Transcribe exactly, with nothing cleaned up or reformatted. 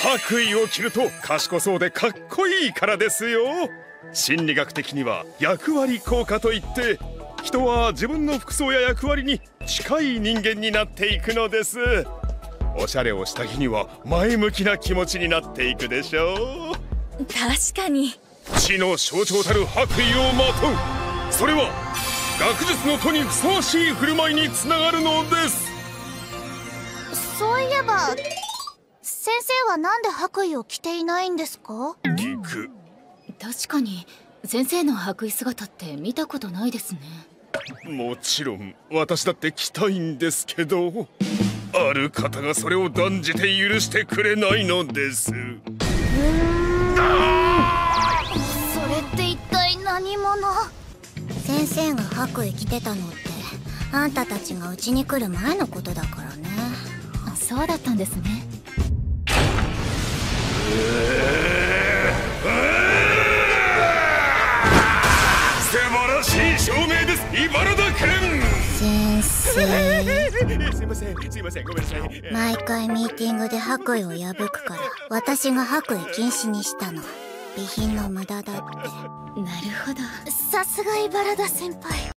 白衣を着ると賢そうでかっこいいからですよ。心理学的には役割効果といって、人は自分の服装や役割に近い人間になっていくのです。おしゃれをした日には前向きな気持ちになっていくでしょう。 確かに知の象徴たる白衣をまとう。それは学術の徒にふさわしい振る舞いにつながるのです。 そういえば先生はなんで白衣を着ていないんですか？ ギク。 確かに先生の白衣姿って見たことないですね。 もちろん私だって着たいんですけど、ある方がそれを断じて許してくれないのです。 それって一体何者？先生が白衣着てたのってあんたたちがうちに来る前のことだからね。 そうだったんですね。 素晴らしい証明です、茨田君。 先生すいませんすいませんごめんなさい。 毎回ミーティングで白衣を破くから私が白衣禁止にしたの。備品の無駄だって。 なるほど。 さすが茨田先輩。